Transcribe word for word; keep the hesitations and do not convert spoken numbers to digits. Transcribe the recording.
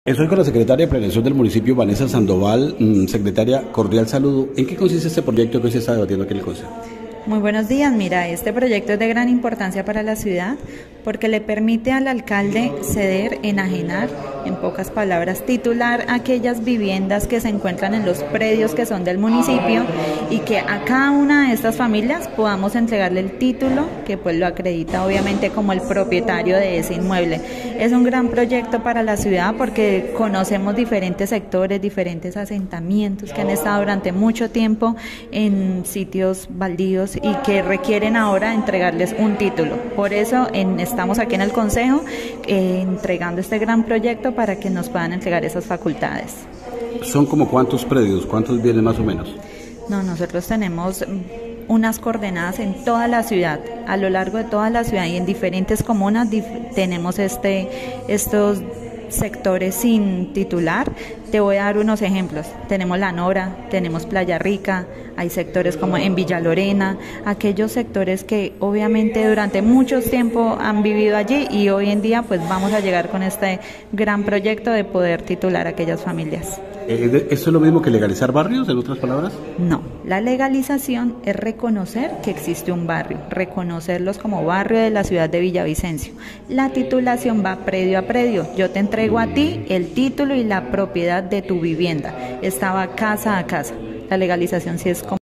Estoy con la secretaria de Planeación del municipio, Vanessa Sandoval. Mm, Secretaria, cordial saludo. ¿En qué consiste este proyecto que hoy se está debatiendo aquí en el Consejo? Muy buenos días. Mira, este proyecto es de gran importancia para la ciudad porque le permite al alcalde ceder, enajenar, en pocas palabras, titular aquellas viviendas que se encuentran en los predios que son del municipio y que a cada una de estas familias podamos entregarle el título que pues lo acredita obviamente como el propietario de ese inmueble. Es un gran proyecto para la ciudad porque conocemos diferentes sectores, diferentes asentamientos que han estado durante mucho tiempo en sitios baldíos y que requieren ahora entregarles un título. Por eso en, estamos aquí en el Consejo eh, entregando este gran proyecto para que nos puedan entregar esas facultades. ¿Son como cuántos predios, cuántos bienes más o menos? No, nosotros tenemos unas coordenadas en toda la ciudad, a lo largo de toda la ciudad y en diferentes comunas dif tenemos este, estos sectores sin titular. Te voy a dar unos ejemplos. Tenemos La Nora, tenemos Playa Rica, hay sectores como en Villa Lorena, aquellos sectores que obviamente durante mucho tiempo han vivido allí y hoy en día pues vamos a llegar con este gran proyecto de poder titular a aquellas familias. ¿Esto es lo mismo que legalizar barrios, en otras palabras? No, la legalización es reconocer que existe un barrio, reconocerlos como barrio de la ciudad de Villavicencio. La titulación va predio a predio. Yo te entrego a ti el título y la propiedad de tu vivienda. Esta va casa a casa. La legalización sí es como